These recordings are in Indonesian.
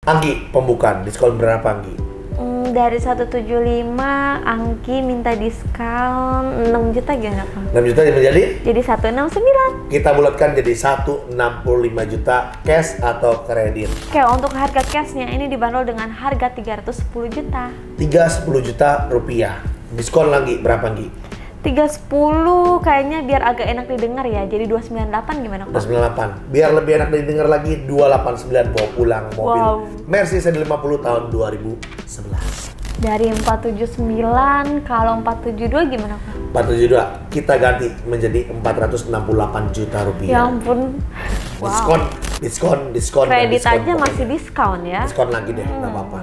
Anggi, pembukaan diskon berapa Anggi? Dari 175, Anggi minta diskon 6 juta gimana Pak? 6 juta menjadi? Jadi 169. Kita bulatkan jadi 165 juta cash atau kredit. Oke, untuk harga cashnya ini dibanderol dengan harga 310 juta. 310 juta rupiah. Diskon lagi berapa Anggi? 310 kayaknya biar agak enak didengar ya. Jadi 298 gimana Pak? 298. Biar lebih enak didengar lagi 289 bawa pulang mobil. Wow. Mercy Z50 tahun 2011. Dari 479, kalau 472 gimana Pak? 472 kita ganti menjadi 468 juta rupiah. Ya ampun. Wow. Diskon. Kredit diskon aja pokoknya. masih diskon ya. Diskon lagi deh, nggak apa-apa.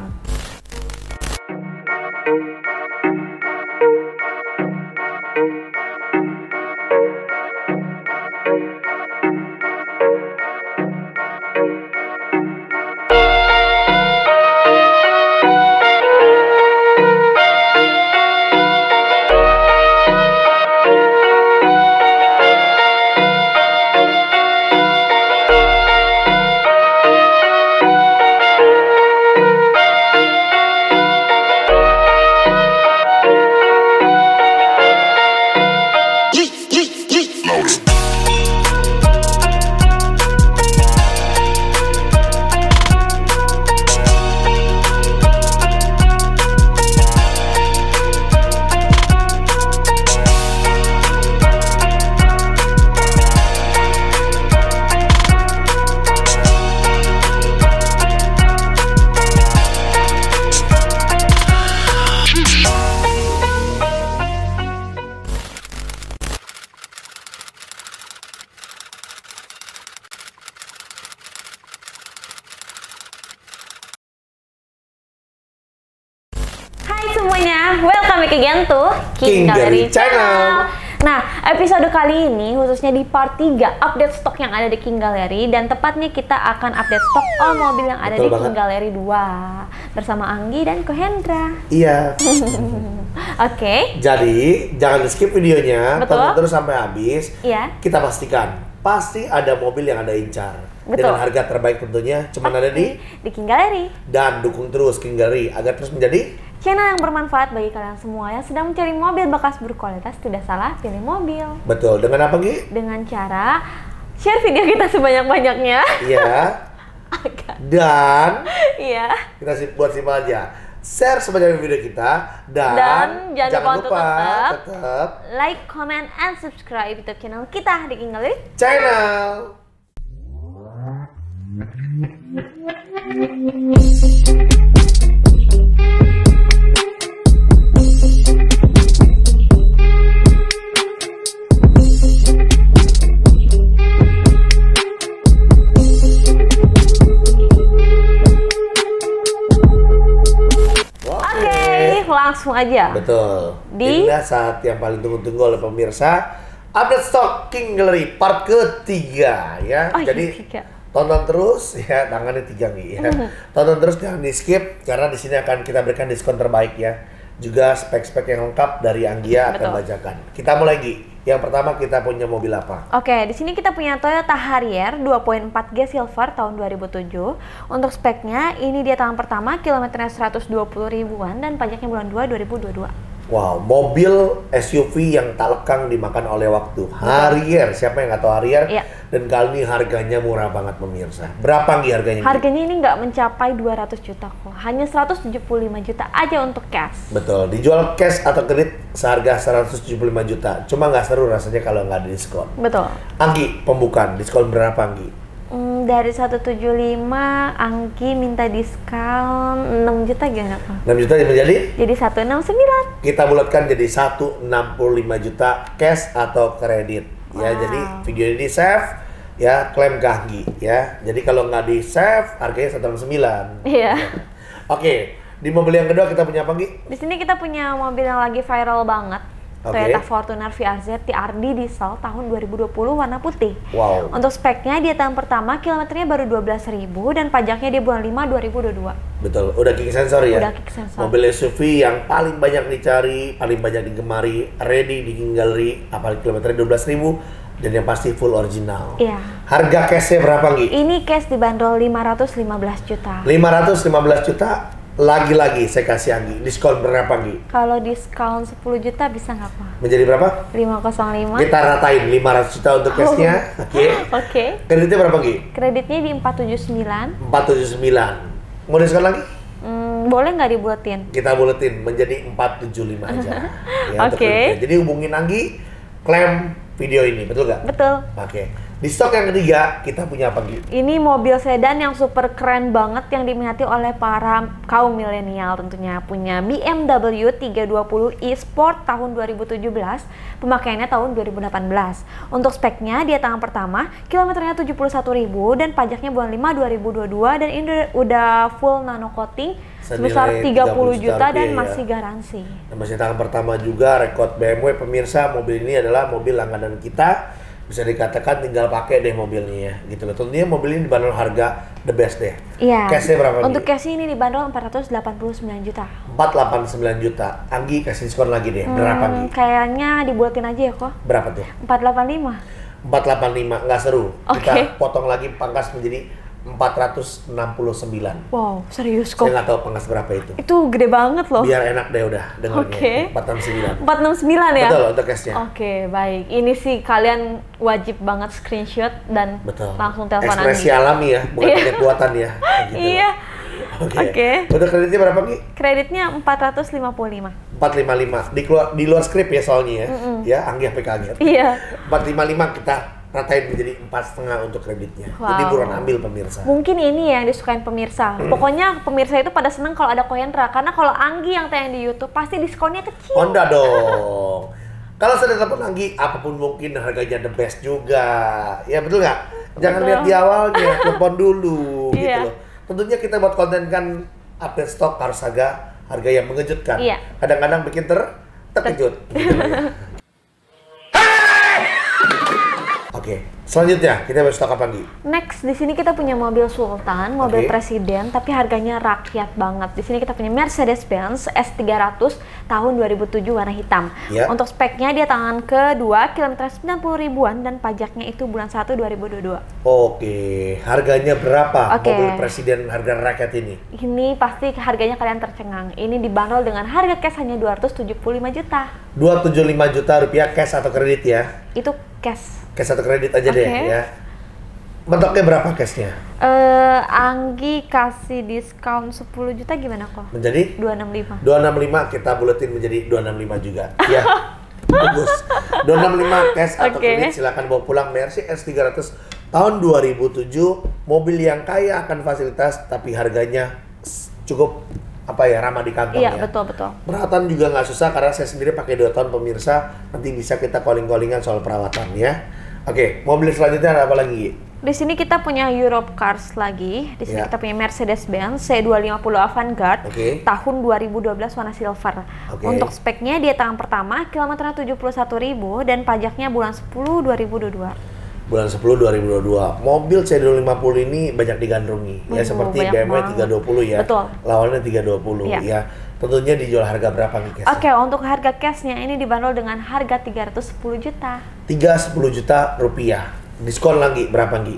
Semuanya, welcome back again to King Gallery Channel. Nah, episode kali ini khususnya di part 3 update stok yang ada di King Gallery, dan tepatnya kita akan update stok all mobil yang ada di King Gallery 2 bersama Anggi dan Ko Hendra. Iya. Oke. Jadi jangan di skip videonya, tonton terus sampai habis. Iya. Kita pastikan pasti ada mobil yang ada incar. Betul. Dengan harga terbaik tentunya cuma ada di King Gallery. Dan dukung terus King Gallery agar terus menjadi channel yang bermanfaat bagi kalian semua yang sedang mencari mobil bekas berkualitas. Tidak salah pilih mobil. Betul. Dengan apa Gi? Dengan cara share video kita sebanyak-banyaknya. Iya. Dan iya. Kita buat simpel aja. Share sebanyak video kita dan jangan lupa tetap like, comment, and subscribe YouTube channel kita di King Gallery Channel. Langsung aja. Betul. Inilah saat yang paling tunggu-tunggu oleh pemirsa. Update stok King Gallery part ketiga ya. Jadi tonton terus ya, tangannya 3 nih ya. Tonton terus, jangan di skip karena di sini akan kita berikan diskon terbaik ya. Juga spek-spek yang lengkap dari Anggia akan bacakan. Kita mulai Gi. Yang pertama kita punya mobil apa? Oke, di sini kita punya Toyota Harrier 2.4G Silver tahun 2007. Untuk speknya ini dia tahun pertama, kilometernya 120 ribuan dan pajaknya bulan 2 2022. Wow, mobil SUV yang tak lekang dimakan oleh waktu. Harrier, siapa yang nggak tahu Harrier? Iya. Dan kali ini harganya murah banget pemirsa. Berapa Gi harganya? Harganya ini nggak mencapai 200 juta kok. Hanya 175 juta aja untuk cash. Betul, dijual cash atau kredit seharga 175 juta. Cuma nggak seru rasanya kalau nggak ada diskon. Betul. Anggi, pembukaan diskon berapa Anggi? Dari 175, Anggi minta diskon 6 juta gimana Pak? 6 juta menjadi? Jadi 169. Kita bulatkan jadi 165 juta cash atau kredit. Ya, jadi video ini save ya, klaim ke Anggi ya. Jadi kalau nggak di save harganya 169. Iya. Oke, di mobil yang kedua kita punya apa Anggi? Di sini kita punya mobil yang lagi viral banget. Toyota Fortuner VRZ TRD diesel tahun 2020 warna putih. Wow. Untuk speknya dia tahun pertama, kilometernya baru 12.000 dan pajaknya dia bulan 5 2022. Betul, udah kick sensor ya? Udah kick sensor. Mobil SUV yang paling banyak dicari, paling banyak digemari, ready di King Gallery, apalagi kilometernya 12.000 Dan yang pasti full original. Iya. Harga cashnya berapa, Gi? Ini cash dibanderol 515 juta. 515 juta, lagi-lagi saya kasih Anggi. Diskon berapa, Gi? Kalau diskon 10 juta bisa nggak, Pak? Menjadi berapa? 505. Kita ratain 500 juta untuk cashnya. Oke. Oke. Kreditnya berapa, Gi? Kreditnya di 479. 479. Mau diskon lagi? Boleh nggak dibuatin? Kita buletin menjadi 475 aja. Ya, untuk Oke. kreditnya. Jadi hubungin Anggi, klaim video ini, betul nggak? Betul. Oke. Di stok yang ketiga, kita punya apa, Gi? Ini mobil sedan yang super keren banget yang diminati oleh para kaum milenial tentunya. Punya BMW 320 e-Sport tahun 2017, pemakaiannya tahun 2018. Untuk speknya dia tangan pertama, kilometernya 71.000 dan pajaknya bulan 5 2022 dan ini udah full nano coating sebesar 30 juta dan masih garansi. Dan masih tangan pertama juga, rekod BMW. Pemirsa, mobil ini adalah mobil langganan kita. Bisa dikatakan tinggal pakai deh mobilnya ya, gitu loh. Tentunya mobil ini dibanderol harga the best deh. Iya. Cashnya berapa? Untuk cash ini dibanderol 489 juta. 489 juta. Anggi kasih diskon lagi deh. Berapa, Anggi? Kayaknya dibuatin aja ya kok. Berapa tuh? 485. 485, nggak seru. Oke. Kita potong lagi pangkas menjadi 469. Wow, serius kok. Saya nggak tahu pangkas berapa itu. Itu gede banget loh. Biar enak deh udah dengarnya. Oke. 469. 469 ya? Betul untuk cashnya. Oke, baik. Ini sih kalian wajib banget screenshot dan Betul. langsung telepon Ekspresi Anggi. alami ya, bukan Iya. pakai buatan ya. Gitu. Iya. Oke. Untuk kreditnya berapa, Ki? Kreditnya 455. 455. Di luar skrip ya soalnya ya. Ya, Anggi sampai kaget. Iya. 455 kita ratain menjadi 4,5 untuk kreditnya. Wow. Jadi buruan ambil pemirsa. Mungkin ini yang disukain pemirsa. Pokoknya pemirsa itu pada seneng kalau ada Kohendra. Karena kalau Anggi yang tayang di YouTube pasti diskonnya kecil. Honda dong. Kalau sudah telepon Anggi, apapun mungkin harganya the best juga. Ya betul nggak? Jangan Betul. lihat di awalnya, telepon dulu gitu Iya. loh. Tentunya kita buat konten kan update stok harus harga yang mengejutkan. Iya. Kadang-kadang bikin terkejut. Gitu ya. Oke, selanjutnya kita bahas stok apa, Gi? Next, di sini kita punya mobil Sultan, mobil Oke. presiden, tapi harganya rakyat banget. Di sini kita punya Mercedes-Benz S300 tahun 2007 warna hitam. Ya. Untuk speknya dia tangan kedua, kilometer 90 ribuan dan pajaknya itu bulan 1 2022. Oke, harganya berapa Oke. mobil presiden harga rakyat ini? Ini pasti harganya kalian tercengang. Ini dibanderol dengan harga cash hanya 275 juta. 275 juta rupiah cash atau kredit ya? Itu cash. Cash atau kredit aja deh Oke. ya. Mentoknya berapa cashnya? Anggi kasih diskon 10 juta gimana kok? Menjadi 265. 265 kita buletin menjadi 265 juga. Ya. Bagus. 265 cash atau Oke. kredit silakan bawa pulang Mercy S300 tahun 2007. Mobil yang kaya akan fasilitas tapi harganya cukup ramah di kantong Iya, ya. betul. Perawatan juga nggak susah karena saya sendiri pakai 2 tahun pemirsa. Nanti bisa kita calling-callingan soal perawatan ya. Oke, mobil selanjutnya ada apa lagi? Di sini kita punya Europe Cars lagi. Di sini Ya. kita punya Mercedes-Benz C250 Avantgarde Oke. tahun 2012 warna silver. Oke. Untuk speknya dia tangan pertama, kilometernya 71.000 dan pajaknya bulan 10 2022. Bulan 10 2022. Mobil C250 ini banyak digandrungi ya, seperti banyak BMW banget. 320 ya. Betul. Lawannya 320 Iya. ya. Tentunya dijual harga berapa nih, Kes? Oke, untuk harga cashnya ini dibanderol dengan harga 310 juta. 310 juta rupiah. Diskon lagi berapa, Gi?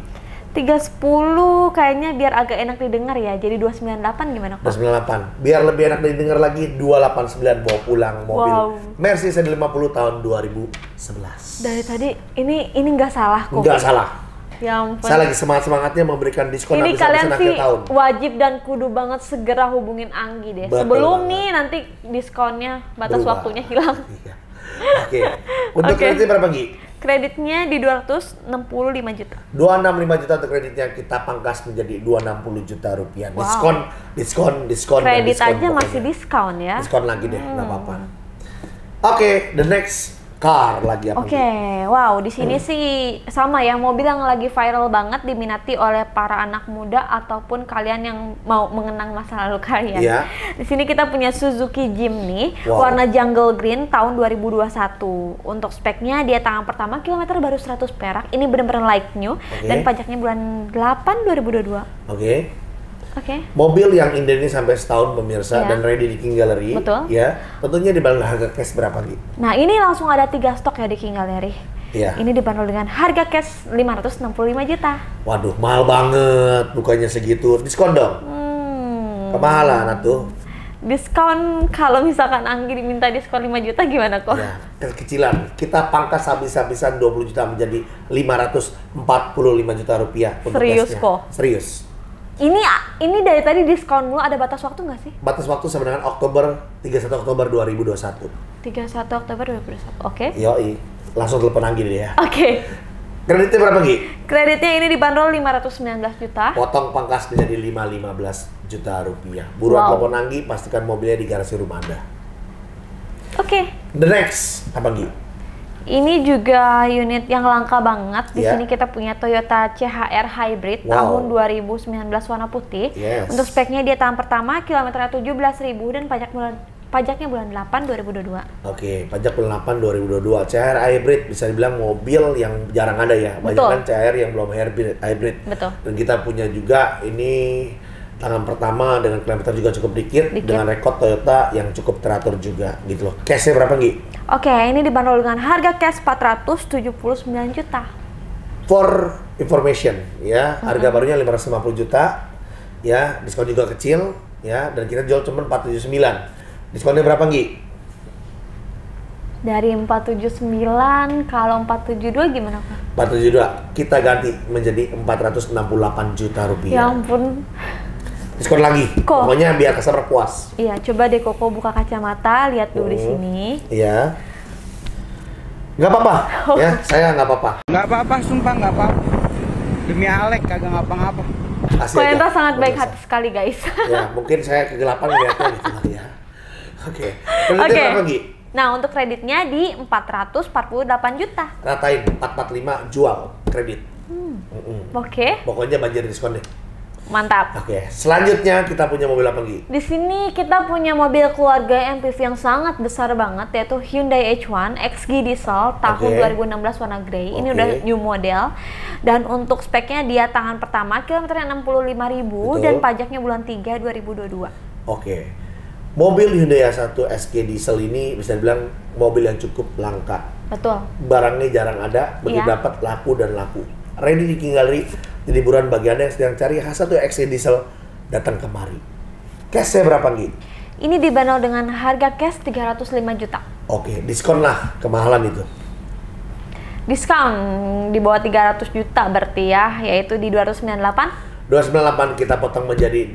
310 kayaknya biar agak enak didengar ya. Jadi 298 gimana kok? 298. Biar lebih enak didengar lagi 289 bawa pulang mobil. Wow. Mercy C50 tahun 2011. Dari tadi ini nggak salah kok. Enggak salah. Ya ampun. Saya lagi semangat-semangatnya memberikan diskon Ini habis sampai kalian akhir sih tahun. wajib dan kudu banget segera hubungin Anggi deh. Betul Sebelum banget. nih nanti diskonnya batas Berubah. waktunya hilang. Iya. Oke. Untuk Oke. kreditnya berapa, Gi? Kreditnya di 265 juta. 265 juta untuk kreditnya kita pangkas menjadi 260 juta rupiah. Wow. Diskon. dan Kredit diskon aja pokoknya. masih diskon ya. Diskon lagi deh, nggak apa-apa. Oke, the next car lagi apa? Oke, Gi? wow, di sini sih sama ya, mobil yang lagi viral banget diminati oleh para anak muda ataupun kalian yang mau mengenang masa lalu kalian. Iya. Di sini kita punya Suzuki Jimny Wow. warna jungle green tahun 2021. Untuk speknya dia tangan pertama, kilometer baru 100 perak. Ini benar-benar like new dan pajaknya bulan 8 2022. Oke. Oke. Mobil yang inden ini sampai setahun pemirsa Iya. dan ready di King Gallery. Betul. Ya, tentunya di harga cash berapa, Gi? Nah, ini langsung ada 3 stok ya di King Gallery. Iya. Ini dibanderol dengan harga cash 565 juta. Waduh, mahal banget. Bukannya segitu. Diskon dong. Kemahalan atuh. Diskon kalau misalkan Anggi diminta diskon 5 juta gimana kok? Ya, kekecilan. Kita pangkas habis-habisan 20 juta menjadi 545 juta rupiah. Serius kok? Serius. Ini dari tadi diskon mulu, ada batas waktu nggak sih? Batas waktu sampai dengan 31 Oktober 2021. 31 Oktober 2021, oke. Yoi, langsung telepon Anggi deh ya. Oke. Kreditnya berapa, Gi? Kreditnya ini dibanderol 519 juta. Potong pangkas menjadi 515 juta rupiah. Buruan telepon Anggi, pastikan mobilnya di garasi rumah Anda. Oke. The next, apa, Gi? Ini juga unit yang langka banget. Di sini kita punya Toyota CHR Hybrid tahun 2019 warna putih. Untuk speknya dia tahun pertama, kilometernya 17.000 dan pajaknya bulan 8 2022. Oke, pajak bulan 8 2022. CHR Hybrid bisa dibilang mobil yang jarang ada ya. Banyak kan CHR yang belum hybrid. Betul. Dan kita punya juga ini tangan pertama dengan kilometer juga cukup dikit. Dengan rekod Toyota yang cukup teratur juga gitu loh. Cashnya berapa, Gi? Oke, ini dibanderol dengan harga cash 479 juta. For information ya, harga barunya 550 juta. Ya, diskon juga kecil ya, dan kita jual cuma 479. Diskonnya berapa, Gi? Dari 479, kalau 472 gimana, Pak? 472, kita ganti menjadi 468 juta rupiah. Ya ampun. Diskon lagi, pokoknya biar customer puas. Iya, coba deh Koko buka kacamata, lihat dulu di sini. Iya. Nggak apa-apa, ya, saya nggak apa-apa. Nggak apa-apa, sumpah nggak apa-apa. Demi Alek, kagak ngapa-ngapa. Koenta sangat baik hati sekali, guys. Ya, mungkin saya kegelapan lihatnya gitu lah ya. Oke. Kreditnya berapa, Gi? Nah, untuk kreditnya di 448 juta. Ratain 445 jual kredit. Oke. Pokoknya banjir diskon deh. Mantap. Oke, selanjutnya kita punya mobil apa, Gi? Di sini kita punya mobil keluarga MPV yang sangat besar banget, yaitu Hyundai H1 XG Diesel tahun 2016 warna grey. Ini udah new model. Dan untuk speknya dia tangan pertama, kilometernya 65.000 dan pajaknya bulan 3 2022. Oke. Mobil Hyundai H1 XG Diesel ini bisa dibilang mobil yang cukup langka. Betul. Barangnya jarang ada, begitu dapat laku dan laku. Ready di King Gallery, di liburan bagi Anda yang sedang cari H1 XG Diesel, datang kemari. Cashnya berapa, Gi? Ini dibanderol dengan harga cash 305 juta. Oke, diskon lah kemahalan itu. Diskon di bawah 300 juta berarti ya, yaitu di 298. 298 kita potong menjadi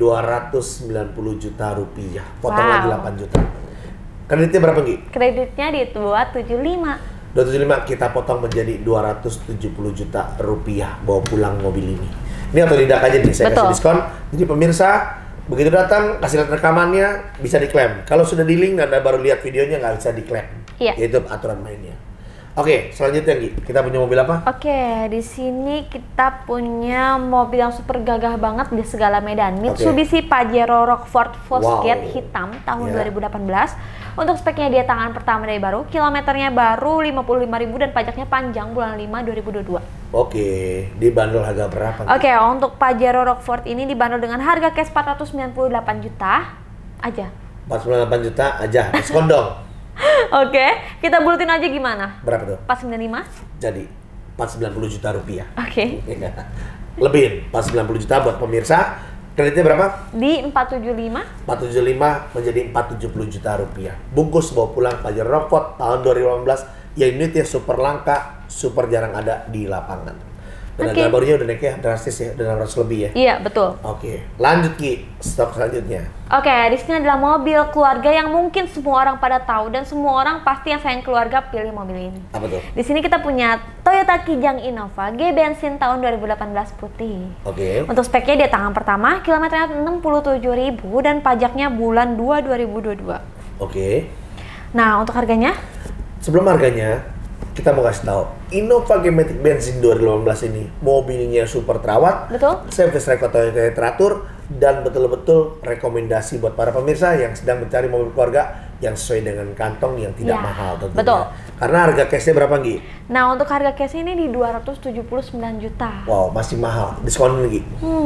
290 juta rupiah. Potong lagi 8 juta. Kreditnya berapa, Gi? Kreditnya di 275. 275 kita potong menjadi 270 juta rupiah. Bawa pulang mobil ini. Ini otodidak aja nih, saya kasih diskon. Jadi pemirsa, begitu datang, kasih lihat rekamannya, bisa diklaim. Kalau sudah di link dan Anda baru lihat videonya, nggak bisa diklaim. Iya. Itu aturan mainnya. Oke, selanjutnya, Gi, kita punya mobil apa? Oke, di sini kita punya mobil yang super gagah banget di segala medan. Mitsubishi Pajero Rockford Fastgate hitam tahun 2018. Untuk speknya dia tangan pertama dari baru, kilometernya baru 55.000 dan pajaknya panjang bulan 5 2022. Oke, dibanderol harga berapa? Oke, untuk Pajero Rockford ini dibanderol dengan harga cash 498 juta aja. 498 juta aja, diskon dong. Oke, kita bulutin aja gimana? Berapa tuh? 495? Jadi 490 juta rupiah. Oke. Lebihin 490 juta buat pemirsa. Kreditnya berapa? Di 475. 475 menjadi 470 juta rupiah. Bungkus bawa pulang Pajero Rockford tahun 2018 yang unitnya super langka, super jarang ada di lapangan. Dan harga barunya udah naiknya drastis ya, udah 600 lebih ya? Iya, betul. Oke, lanjut, Ki, stok selanjutnya. Oke, di sini adalah mobil keluarga yang mungkin semua orang pada tahu dan semua orang pasti yang sayang keluarga pilih mobil ini. Apa tuh? Di sini kita punya Toyota Kijang Innova G bensin tahun 2018 putih. Oke. Untuk speknya dia tangan pertama, kilometernya 67.000 dan pajaknya bulan 2 2022. Oke. Nah, untuk harganya? Sebelum harganya, kita mau kasih tahu, Innova G-Matic bensin 2018 ini mobilnya super terawat, betul, service record Toyota teratur, dan betul-betul rekomendasi buat para pemirsa yang sedang mencari mobil keluarga yang sesuai dengan kantong yang tidak mahal tentunya. Betul. Karena harga cashnya berapa, Gi? Nah, untuk harga cash ini di 279 juta. Wow, masih mahal. Diskon lagi?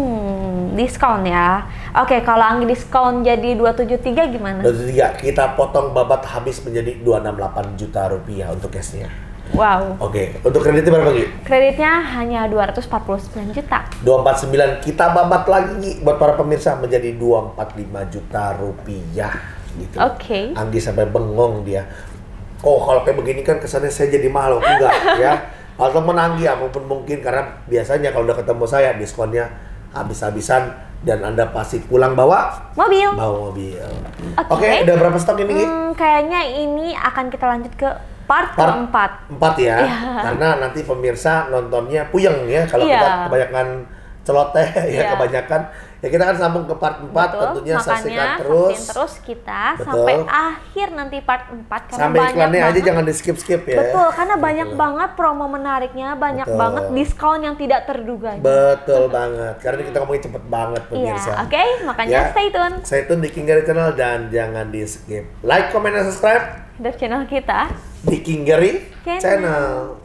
Diskon ya. Oke, kalau Anggi diskon jadi 273 gimana? 273, kita potong babat habis menjadi 268 juta rupiah untuk cashnya. Wow. Oke, untuk kreditnya berapa Gi? Kreditnya hanya 249 juta. 249, kita babat lagi Gi, buat para pemirsa menjadi 245 juta rupiah gitu. Oke. Anggi sampai bengong dia. Oh kalau kayak begini kan kesannya saya jadi mahal, enggak ya. Kalau temen Anggi apapun mungkin, karena biasanya kalau udah ketemu saya diskonnya habis-habisan dan Anda pasti pulang bawa mobil. Oke, udah berapa stok ini Gi? Kayaknya ini akan kita lanjut ke part keempat. 4 ya, karena nanti pemirsa nontonnya puyeng ya kalau kita kebanyakan celoteh ya kebanyakan. Ya kita kan sambung ke part 4. Betul, tentunya saksikan terus kita sampai akhir nanti part 4 karena sampai iklannya aja jangan di skip-skip ya. Betul, karena banyak banget promo menariknya, banyak banget diskon yang tidak terduga. Betul banget. Karena kita ngomongin cepet banget pemirsa. Oke, makanya stay tune. Stay tune di King Gary Channel dan jangan di skip. Like, comment, dan subscribe di channel kita di King Gary Channel.